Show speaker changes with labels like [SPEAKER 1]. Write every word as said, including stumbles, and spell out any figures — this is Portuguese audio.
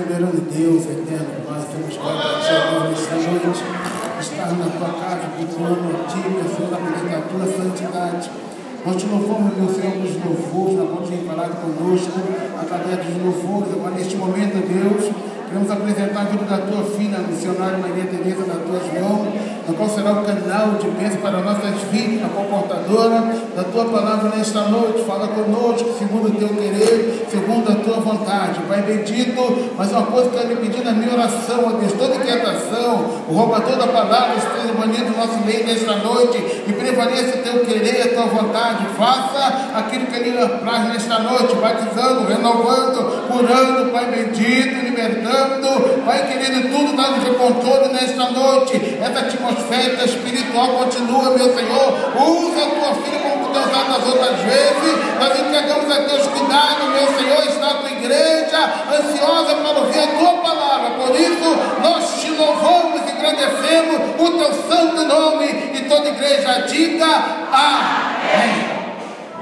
[SPEAKER 1] soberano Deus, eterno Pai, estamos agradecidos nesta noite, estar na tua casa, cultuando a ti, meu Senhor, apresentar a tua santidade. Nós te louvamos, meu Senhor, dos louvores, na qual tem falado conosco, através dos louvores. Agora, neste momento, Deus, queremos apresentar a vida da tua filha, a missionária Maria Tereza, nas tuas mãos, na qual será o canal de bênção para nossas filhas, a comportadora da tua palavra nesta noite. Fala conosco, segundo o teu querer, segundo a tua vontade. Pai bendito, mas uma coisa que eu quero lhe pedir na minha oração, ó Deus, toda inquietação, o roubador da palavra, esteja banido do nosso meio nesta noite, e prevaleça o teu querer, a tua vontade. Faça aquilo que ele traz nesta noite, batizando, renovando, curando, Pai bendito, libertando, Pai querido, tudo dá no seu controle nesta noite. Essa atmosfera espiritual continua, meu Senhor. Usa a tua filha como tu tens usado nas outras vezes. Nós entregamos a teus cuidados, meu Senhor. Está a tua igreja ansiosa para ouvir a tua palavra. Por isso, nós te louvamos e agradecemos o teu santo nome. E toda igreja diga amém.